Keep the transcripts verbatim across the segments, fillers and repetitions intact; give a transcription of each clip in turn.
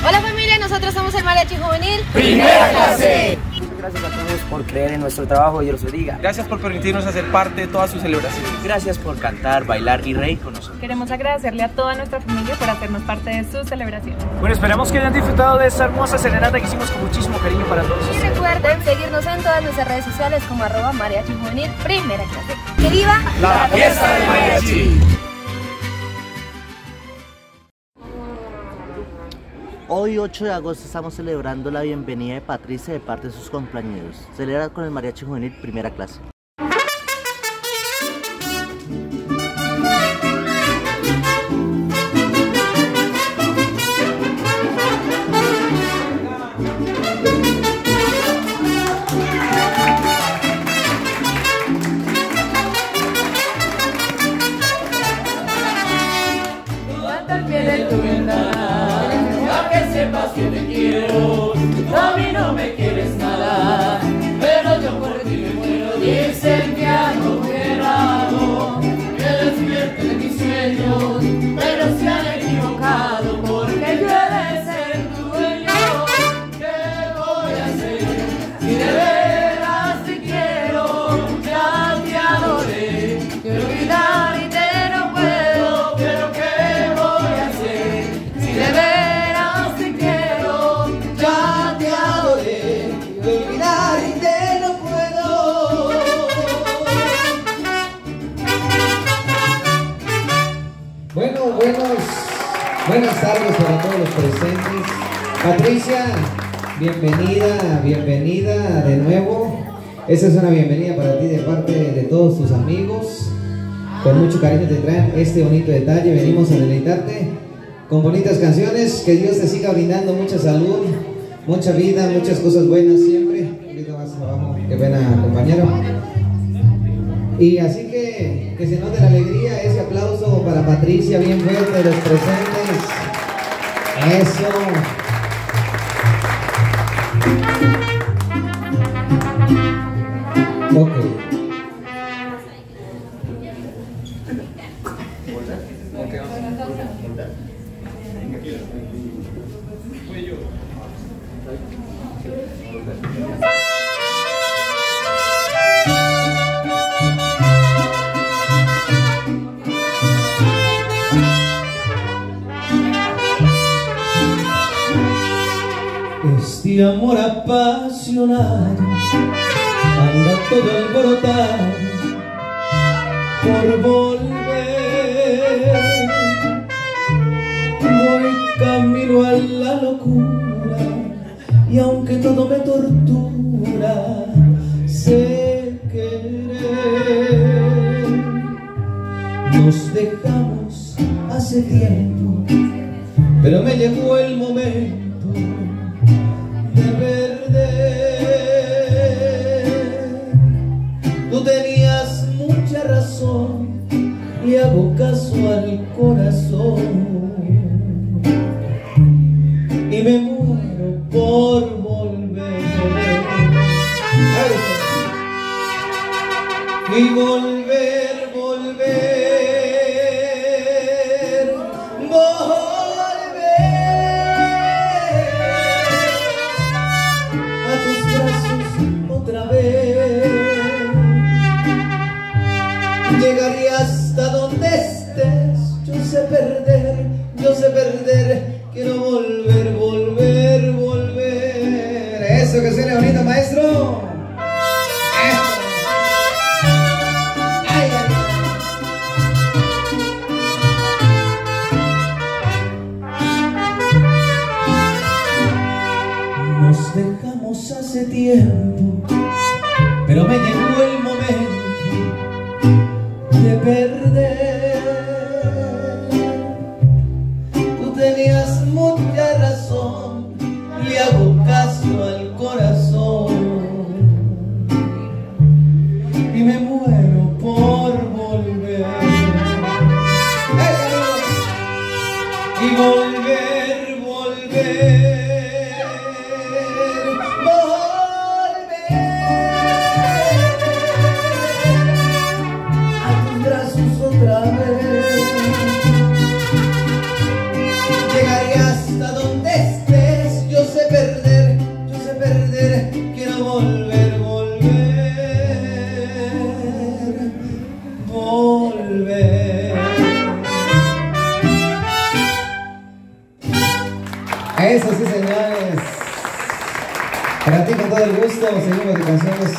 Hola familia, nosotros somos el Mariachi Juvenil Primera Clase. Muchas gracias a todos por creer en nuestro trabajo, Dios los bendiga. Gracias por permitirnos hacer parte de todas sus celebraciones. Gracias por cantar, bailar y reír con nosotros. Queremos agradecerle a toda nuestra familia por hacernos parte de sus celebraciones. Bueno, esperamos que hayan disfrutado de esta hermosa serenata que hicimos con muchísimo cariño para todos. Y recuerden seguirnos en todas nuestras redes sociales como arroba Mariachi Juvenil Primera Clase. ¡Que viva la fiesta del mariachi! Hoy ocho de agosto estamos celebrando la bienvenida de Patricia de parte de sus compañeros. Celebra con el Mariachi Juvenil Primera Clase. Sepas que te quiero, a mí no me quieres nada, pero yo por ti me muero. Dicen que ando quebrado, que despierte de mis sueños, pero se han equivocado porque yo he de ser tu dueño. ¿Qué voy a hacer si de veras te quiero? Ya te adoré, quiero olvidar y te no puedo, pero ¿qué voy a hacer si de veras Buenas tardes para todos los presentes. Patricia, bienvenida, bienvenida de nuevo. Esta es una bienvenida para ti de parte de todos tus amigos. Con mucho cariño te traen este bonito detalle. Venimos a deleitarte con bonitas canciones. Que Dios te siga brindando mucha salud, mucha vida, muchas cosas buenas siempre. Ahorita más abajo, qué pena, compañero. Y así que, que se note la alegría, ese aplauso para Patricia, bien fuerte de los presentes. Eso. Ok. Este amor apasionado anda todo alborotado por volver. Voy camino a la locura y aunque todo me tortura, sé querer. Nos dejamos hace tiempo, pero me llegó el momento de perder. Tú tenías mucha razón, y hago caso al corazón y me muero por volver. Y volver, volver, volver a tus brazos otra vez. Llegaré hasta donde estés. Yo sé perder, yo sé perder. Quiero volver, volver, volver. Eso, que suene bonito, maestro. Ay, ay. Nos dejamos hace tiempo, pero me llegó el momento de perder. Tú tenías mucha razón, le hago caso al corazón y me muero por volver. Y volver, volver, volver Eso sí, señores. Para ti con todo el gusto, seguimos de canciones.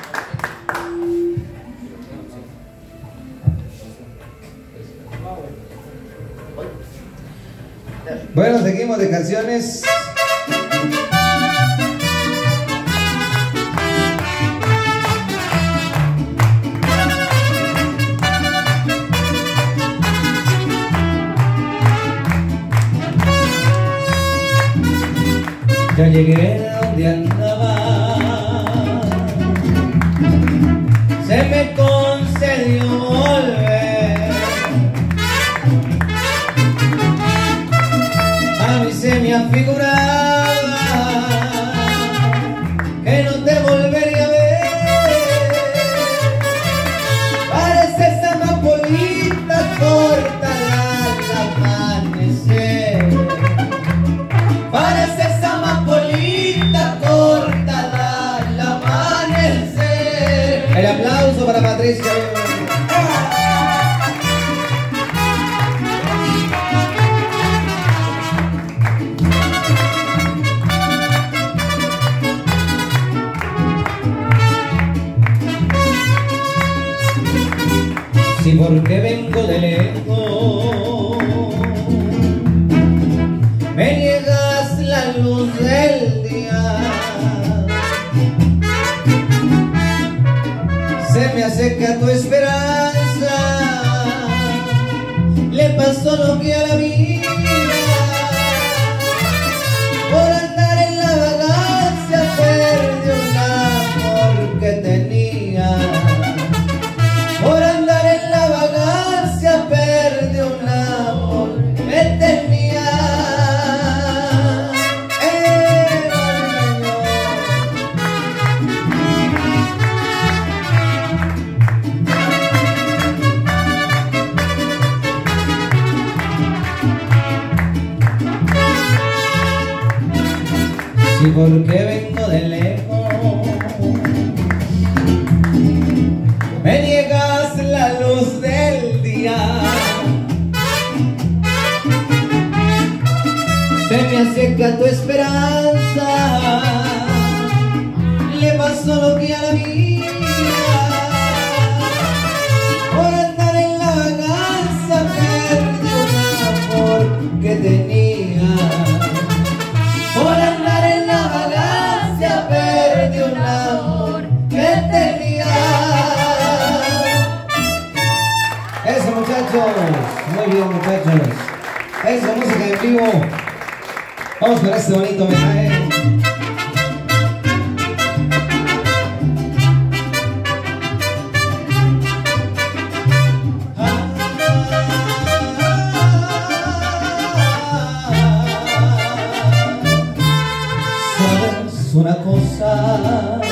Bueno, seguimos de canciones. Ya llegué a donde andaba, se me concedió volver. A mí se me afiguraba que no te volvería a ver. Pareces amapolita corta al amanecer. Pareces amapolita corta al amanecer. El aplauso para Patricia. Sí, porque vengo de lejos, me niegas la luz del día, se me acerca tu esperanza, le pasó lo que a la vida, por andar en la vagancia perdió un amor que tenía. Por andar en la vagancia perdió un amor que tenía. Eh, sí, porque vengo de lejos, me niegas la luz del día, se me acerca tu esperanza, le pasó lo que a la mía, por andar en la vagancia perdió un amor que tenía. Por andar en la vagancia perdió un amor que tenía. Eso, muchachos, muy bien, muchachos. Eso, música en vivo. Vamos con este bonito mensaje. ¿Sabes una cosa?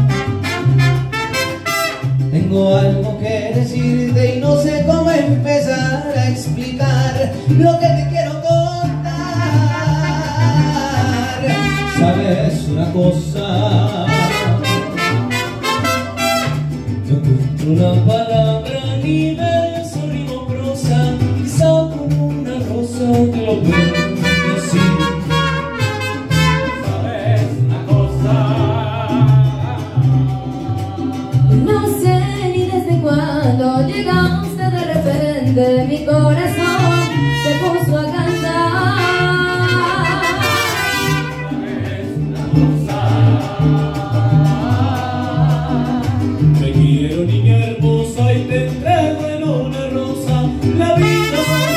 Tengo algo que decirte y no sé cómo empezar a explicar lo que te quiero contar. ¿Sabes una cosa? No encuentro una palabra ni verso, rimo, prosa, quizá con una rosa que lo puedo decir. ¿Sabes una cosa? No sé ni desde cuándo llegaste de repente, mi corazón se puso a cantar. Te quiero, niña hermosa, y te entrego en una rosa la vida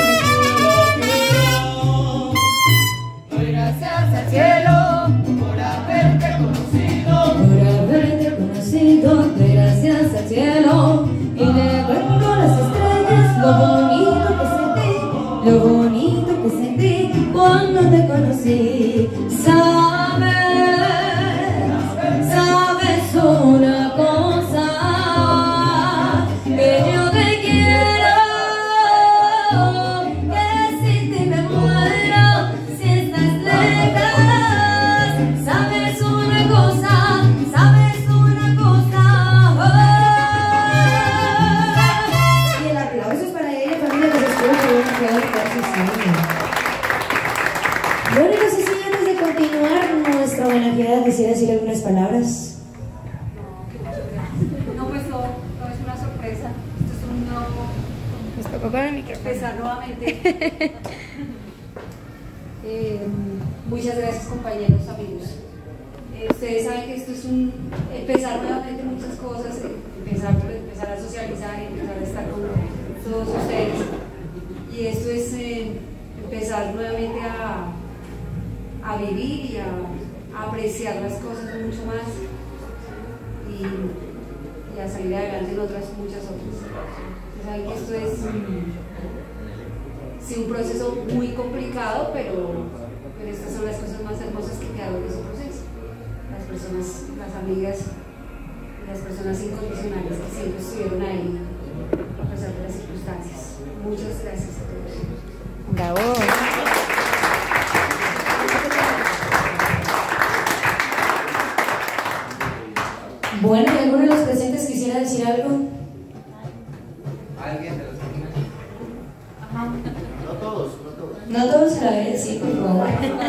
que Doy gracias al cielo por haberte conocido, por haberte conocido. Doy gracias al cielo y le cuento las estrellas lo bonito que sentí, lo bonito que sentí cuando te conocí. Sabes, sabes una cosa, que yo te quiero, que sin ti me muero si estás lejos. Sabes una cosa, sabes una cosa. Oh. Y el aplauso es para ella, familia, que se escucha, que van a quedar casi. Lo único que sí, continuar nuestra homenajeada, quisiera decir algunas palabras. No, pues no, no es una sorpresa. Esto es un nuevo. Nos tocó con el micrófono. Empezar nuevamente. eh, muchas gracias, compañeros, amigos. Eh, ustedes saben que esto es un empezar nuevamente muchas cosas, eh, empezar, empezar a socializar, empezar a estar con todos ustedes. Y esto es eh, empezar nuevamente a, a vivir y a, a apreciar las cosas mucho más y, y a salir adelante en otras, muchas otras. Ustedes saben que esto es mm, sí, un proceso muy complicado, pero, pero estas son las cosas más hermosas que quedaron de ese proceso. Las personas, las amigas, las personas incondicionales que siempre estuvieron ahí a pesar de las circunstancias. Muchas gracias a todos. Bravo. Bueno, ¿y alguno de los presentes quisiera decir algo? ¿Alguien de los Ajá. No todos, no todos. No todos a la vez, sí, por favor.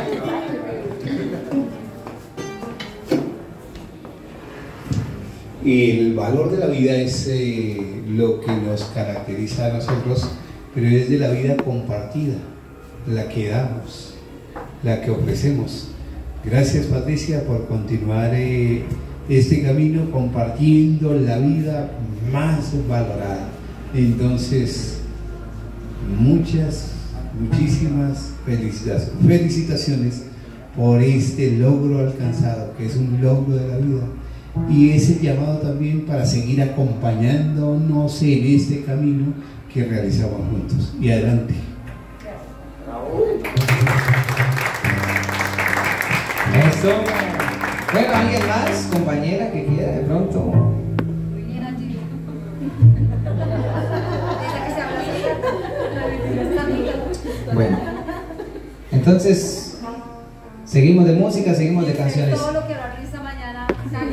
El valor de la vida es eh, lo que nos caracteriza a nosotros, pero es de la vida compartida, la que damos, la que ofrecemos. Gracias, Patricia, por continuar eh, este camino compartiendo la vida más valorada. Entonces, muchas, muchísimas felicitaciones, felicitaciones por este logro alcanzado, que es un logro de la vida. Y ese llamado también para seguir acompañándonos en este camino que realizamos juntos. Y adelante. Eso. Bueno, ¿alguien más, compañera, que quiera de pronto? Bueno, entonces seguimos de música, seguimos de canciones. Todo lo que hablaron esta mañana.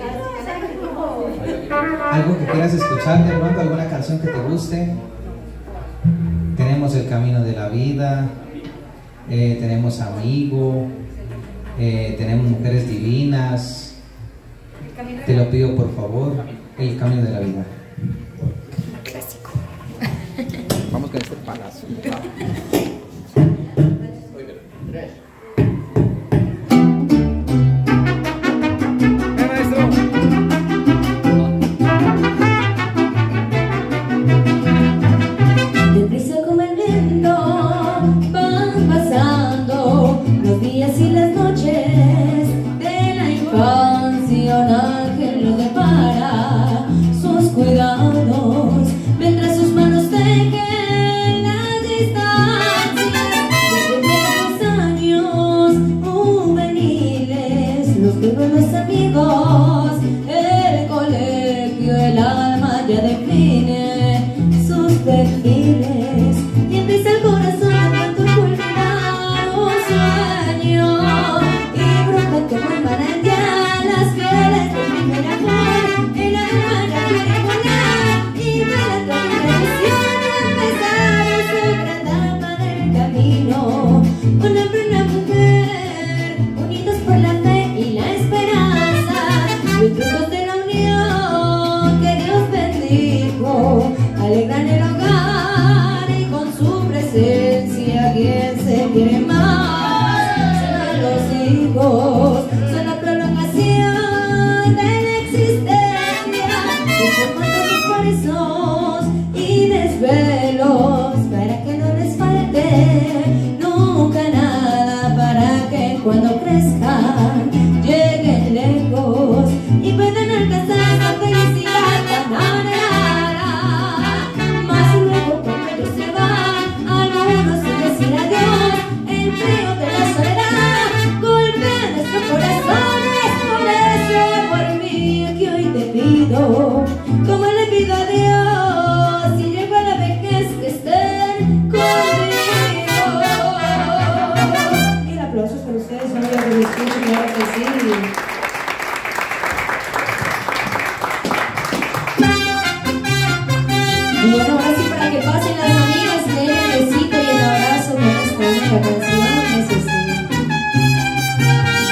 Algo que quieras escuchar de pronto, alguna canción que te guste. Tenemos El Camino de la Vida, eh, tenemos Amigo, eh, tenemos Mujeres Divinas. Te lo pido por favor, El Camino de la Vida. Clásico. Vamos con este palazo. Deprisa como el viento van pasando los días y las noches de la infancia. Un ángel nos depara sus cuidados mientras sus manos tejen las distancias. Después de los años juveniles, los vivos, los amigos, el colegio, el alma ya define sus perfiles y empieza el corazón a culminar un sueño y brota como un manantial las fieles del primer amor. El alma ya quiere volar y para toda ilusión empezar su gran etapa del camino. Un hombre y una mujer unidos por la fe y la esperanza, los frutos de la unión que Dios bendijo alegran el hogar y con su presencia quien se quiere más serán los hijos, son la prolongación de la existencia, transformando sus esfuerzos y desvelos para que no les falte nunca nada, para que cuando crezcan lleguen lejos y puedan alcanzar la felicidad tan anhelada. Más luego cuando ellos se van, algunos sin decir adiós, el frío de la soledad golpea nuestros corazones. Por eso por mí que hoy te pido, como le pido a Dios, si llego a la vejez que estén conmigo. Y el aplauso es para ustedes, no lo escucho, claro que sí. Y bueno, ahora sí, para que pasen las amigas, den el besito y el abrazo con esta única canción, eso sí.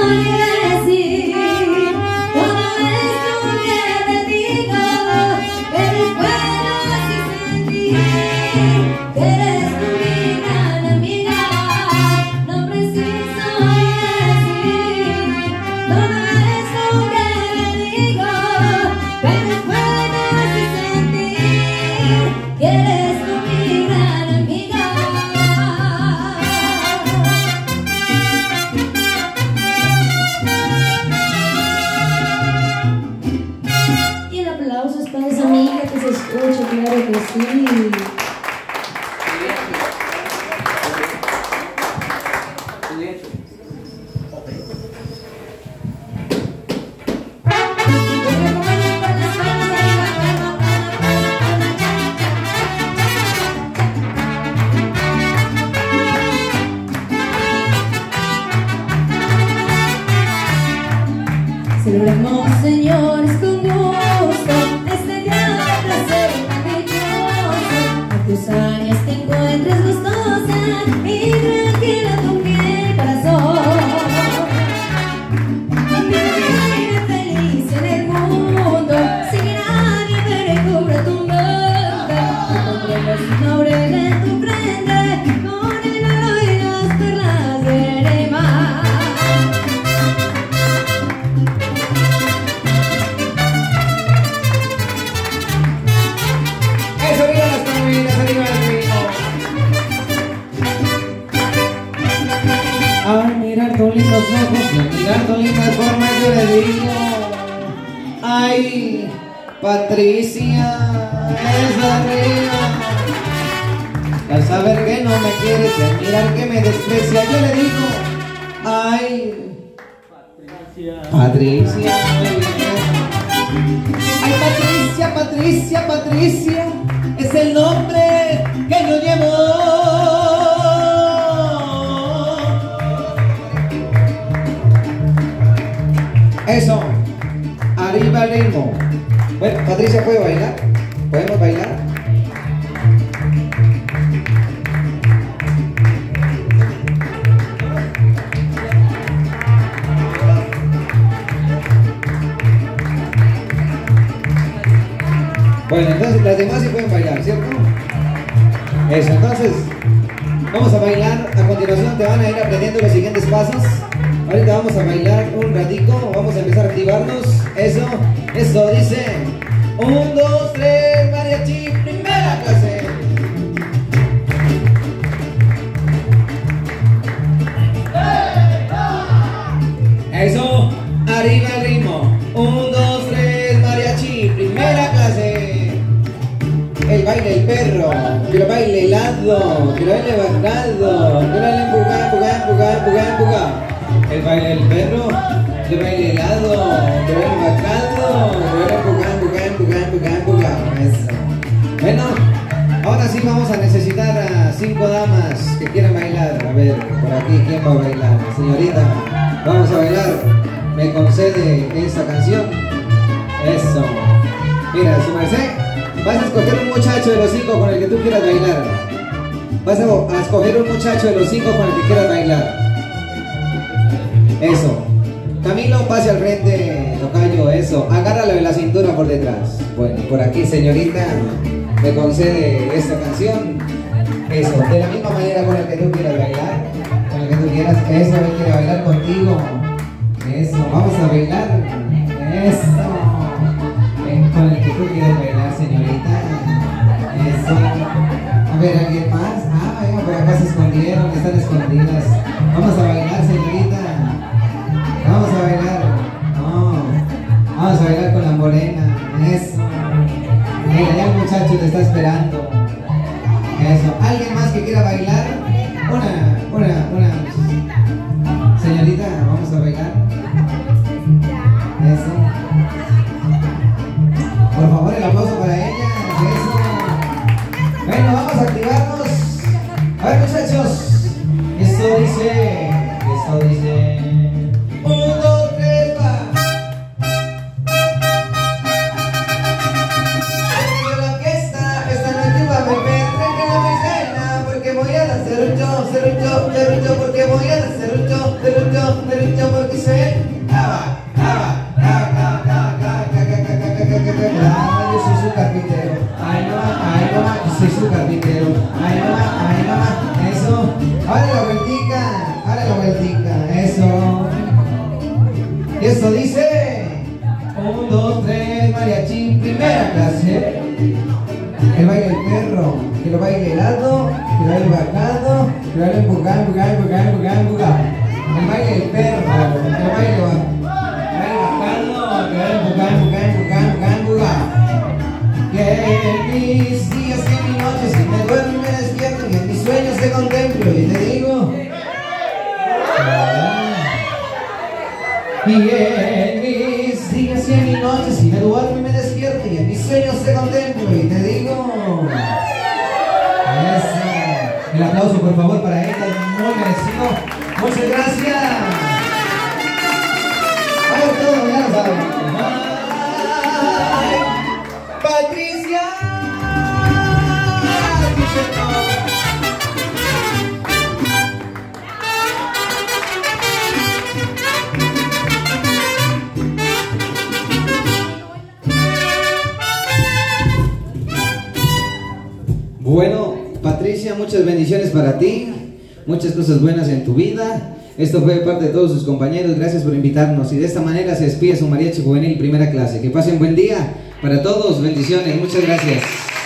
Celebremos, señores, con gusto este gran placer maravilloso. A tus años te encuentres gustosa y tranquila tu piel corazón. Vive feliz en el mundo, sin que nadie te recubra tu mente. Pondremos un laurel en tu frente con el oro y las perlas del mar. Al mirar tus lindos ojos y al mirar tus lindas formas yo le digo: ay, Patricia, es arriba. Al saber que no me quieres y al mirar que me desprecia yo le digo: ay, Patricia, ay, Patricia, Patricia, Patricia, es el nombre que yo llevo. Eso, arriba el ritmo. Bueno, Patricia, ¿puede bailar? ¿Podemos bailar? Bueno, entonces las demás sí pueden bailar, ¿cierto? Eso, entonces vamos a bailar. A continuación te van a ir aprendiendo los siguientes pasos. Ahorita vamos a bailar un ratico, vamos a empezar a activarnos. Eso, eso dice: un, dos, tres, mariachi, primera clase. Eso, arriba el ritmo. Un, dos, tres, mariachi, primera clase. El baile el perro, que lo baile helado, que lo baile bajado, que lo baile empujar, empujar, empujar, empujar, empujar. El baile del perro, el baile helado, el baile bajado, el baile empujar, empujar, empujar, empujar, empujar. Eso. Bueno, ahora sí vamos a necesitar a cinco damas que quieran bailar. A ver, por aquí, ¿quién va a bailar? Señorita, vamos a bailar. ¿Me concede esta canción? Eso. Mira, su merced, vas a escoger un muchacho de los cinco con el que tú quieras bailar. Vas a escoger un muchacho de los cinco con el que quieras bailar. Eso. Camilo, pase al frente, tocayo, eso. Agárralo de la cintura por detrás. Bueno, por aquí, señorita, me concede esta canción. Eso, de la misma manera con el que tú quieras bailar. Con el que tú quieras. Eso, él quiere bailar contigo. Eso, vamos a bailar. Eso. Ven, con el que tú quieras bailar, señorita. Eso. A ver, ¿alguien más? Ah, venga, por acá se escondieron, están escondidas. Vamos a bailar, señorita. Vamos a bailar. No. Vamos a bailar con la morena. Eso. Mira, ya el muchacho te está esperando. Eso. ¿Alguien más que quiera bailar? Una, una, una. Señorita, vamos a bailar. Y esto dice: un, dos, tres, mariachi, primera clase. Que baile el perro, que lo baile helado, que lo baile bacano, que lo baile empujado, empujado, empujado, empujado, empujado. Que baile el perro, que lo baile bacano, que lo baile empujado, empujado, empujado, empujado, empujado. Que en mis días y en mis noches, si me duermo y me despierto, y en mis sueños te contemplo y te digo. Y en mis días y en mis noches, si me duermo y me despierto, y en mis sueños te contemplo y te digo. Eso. El aplauso por favor para ella, muy merecido. Muchas gracias. A ver, todos ya lo saben. Patricia. Bueno, Patricia, muchas bendiciones para ti, muchas cosas buenas en tu vida. Esto fue de parte de todos sus compañeros, gracias por invitarnos. Y de esta manera se despide su mariachi juvenil primera clase. Que pasen buen día para todos, bendiciones, muchas gracias.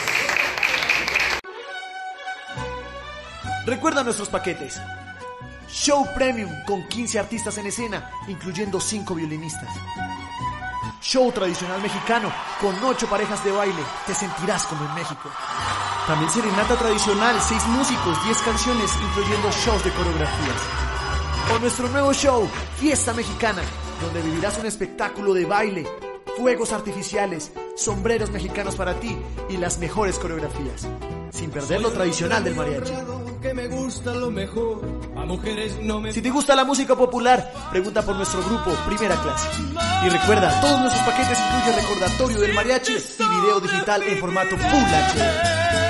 Recuerda nuestros paquetes. Show Premium con quince artistas en escena, incluyendo cinco violinistas. Show tradicional mexicano con ocho parejas de baile, te sentirás como en México. También serenata tradicional, seis músicos, diez canciones, incluyendo shows de coreografías. O nuestro nuevo show, Fiesta Mexicana, donde vivirás un espectáculo de baile, fuegos artificiales, sombreros mexicanos para ti y las mejores coreografías, sin perder lo tradicional del mariachi. Si te gusta la música popular, pregunta por nuestro grupo Primera Clase. Y recuerda, todos nuestros paquetes incluyen recordatorio del mariachi y video digital en formato Full H D.